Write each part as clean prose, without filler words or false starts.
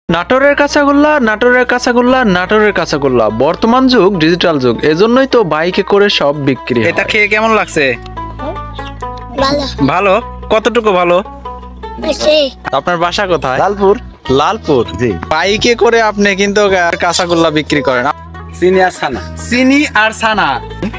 নাটোরের কাঁচাগোল্লা, নাটোরের কাঁচাগোল্লা, নাটোরের কাঁচাগোল্লা। বর্তমান যুগ ডিজিটাল যুগ, এজন্যই তো বাইকে করে সব বিক্রি হয়। এটা খেয়ে কেমন লাগছে? ভালো ভালো। কতটুকু ভালো? বেশি আপনার বাসা কোথায়? লালপুর। লালপুর। জি। বাইকে করে আপনি কিন্তু কাঁচাগোল্লা বিক্রি করেন। চিনি আর ছানা। চিনি আর ছানা।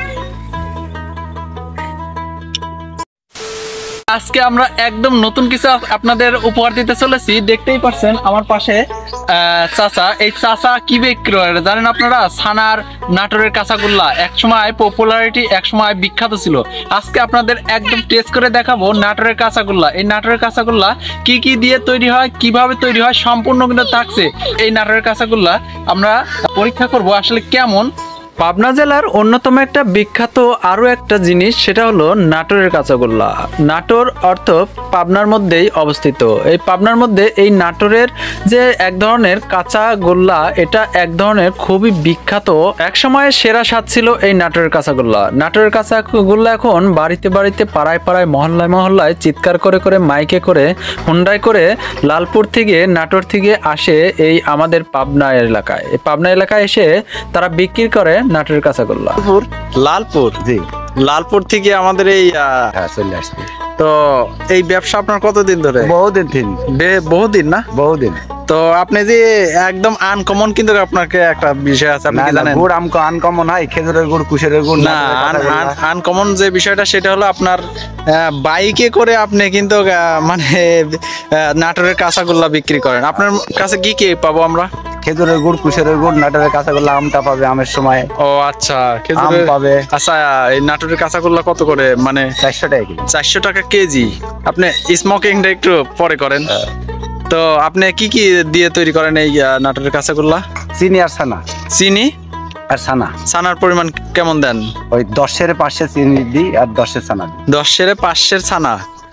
আজকে আমরা একদম নতুন কিছু আপনাদের উপহার দিতে চলেছি। দেখতেই পাচ্ছেন আমার পাশে চাচা। এই চাচা কি বিক্রি করে জানেন আপনারা? ছানার নাটোরের কাঁচাগোল্লা একসময় পপুলারিটি, একসময় বিখ্যাত ছিল। আজকে আপনাদের একদম টেস্ট করে দেখাবো নাটোরের কাঁচাগোল্লা। এই নাটোরের কাঁচাগোল্লা কি কি দিয়ে তৈরি হয়, কিভাবে তৈরি হয়, সম্পূর্ণ কিন্তু থাকছে এই নাটোরের কাঁচাগোল্লা। আমরা পরীক্ষা করব আসলে কেমন। পাবনা জেলার অন্যতম একটা বিখ্যাত আরো একটা জিনিস, সেটা হলো নাটোরের কাঁচাগোল্লা। নাটোর অর্থ পাবনার মধ্যেই অবস্থিত। এই পাবনার মধ্যে এই নাটোরের যে এক ধরনের কাঁচাগোল্লা, এটা এক ধরনের খুবই বিখ্যাত, একসময় সেরা স্বাদ ছিল এই নাটোরের কাঁচাগোল্লা। নাটোরের কাঁচাগোল্লা এখন বাড়িতে বাড়িতে, পাড়ায় পাড়ায়, মহল্লায় মহল্লায় চিৎকার করে করে, মাইকে করে, হুন্ডায় করে লালপুর থেকে, নাটোর থেকে আসে এই আমাদের পাবনা এলাকায়। এই পাবনা এলাকায় এসে তারা বিক্রি করে নাটোরের কাঁচাগোল্লা। লালপুর। জি। লালপুর থেকে আমাদের এই হ্যাঁ, চলে আসছে। তো এই ব্যবসা আপনার কতদিন ধরে? বহুদিন বহুদিন না? বহুদিন। তো আপনি যে একদম আনকমন, কিন্তু আপনাকে একটা বিষয় আছে, আপনি কি জানেন? গুড় আমকো আনকমন হয়, খেজুরের গুড়, কুশের গুড়। না, আনকমন যে বিষয়টা সেটা হলো আপনার বাইকে করে আপনি কিন্তু মানে নাটোরের কাঁচাগোল্লা বিক্রি করেন। আপনার কাছে কি কি পাবো আমরা? খেজুরের গুড়, কুশের গুড়, নাটোরের কাঁচাগোল্লা, আমটা পাবে আমের সময়। ও আচ্ছা, আম খেজুরের পাবে। আচ্ছা, এই নাটোরের কাঁচাগোল্লা কত করে? মানে 400 টাকা কিলো। 400 টাকা কেজি। আপনি স্মোকিংটা একটু পরে করেন। তো আপনি কি কি দিয়ে তৈরি করেন এই নাটোরের কাঁচাগোল্লা? চিনি আর ছানা। চিনি আর ছানা ছানার পরিমাণ কেমন দেন? ওই 10-এর 500 চিনি দিই আর 10-এর ছানা দিই। 10-এর 500 ছানা।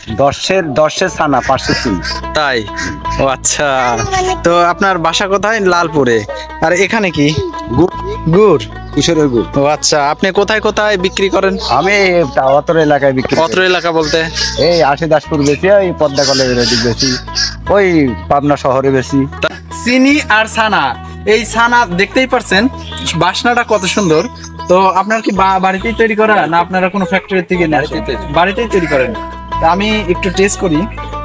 10-এর ছানা, 500 চিনি। তাই? ও আচ্ছা। তো আপনার বাসা কোথায়? লালপুরে। আর এখানে কি? গুড়। কুশের গুড়। ও আচ্ছা, আপনি কোথায় কোথায় বিক্রি করেন? আমি অতর এলাকায় বিক্রি অত্র করি। এলাকা বলতে? এই 80-10পুর বেশি, ওই পদ্মা কলেজের দিক বেশি, ওই পাবনা শহরে বেশি। চিনি আর ছানা। এই ছানা দেখতেই পাচ্ছেন বাসনাটা কত সুন্দর। তো আপনার কি বাড়িতেই তৈরি করা, না আপনারা কোনো ফ্যাক্টরি থেকে নিয়ে আসেন? বাড়িতেই তৈরি করেন। তা আমি একটু টেস্ট করি।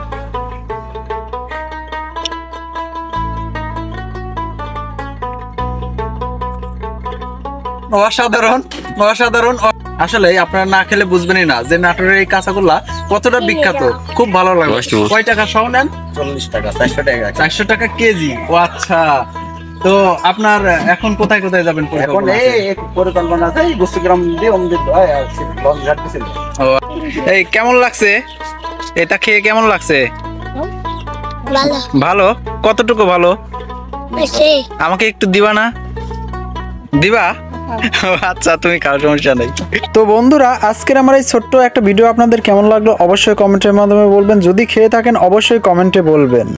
অসাধারণ, অসাধারণ। আসলে আপনারা না খেলে বুঝবেনই না যে নাটোরের এই কাঁচাগোল্লা কতটা বিখ্যাত। খুব ভালো লাগে। কয় টাকা সহ নেন? 40 টাকা, 400 টাকা। 400 টাকা কেজি। ও আচ্ছা। তো আপনার এখন কোথায় কোথায় যাবেন? এখন পরিকল্পনা আছে? এই পরিকল্পনা আছে, এই গুস্তিগ্রাম দিয়ে অমৃত লঞ্চ ঘাটতেছিল। এই কেমন লাগছে? এটা খেয়ে কেমন লাগছে? ভালো ভালো। কতটুকু ভালো? বেশি আমাকে একটু দিবা না? দিবা? ও আচ্ছা, তুমি খাও, সমস্যা নেই। তো বন্ধুরা, আজকের আমার এই ছোট্ট একটা ভিডিও আপনাদের কেমন লাগলো অবশ্যই কমেন্টের মাধ্যমে বলবেন। যদি খেয়ে থাকেন অবশ্যই কমেন্টে বলবেন।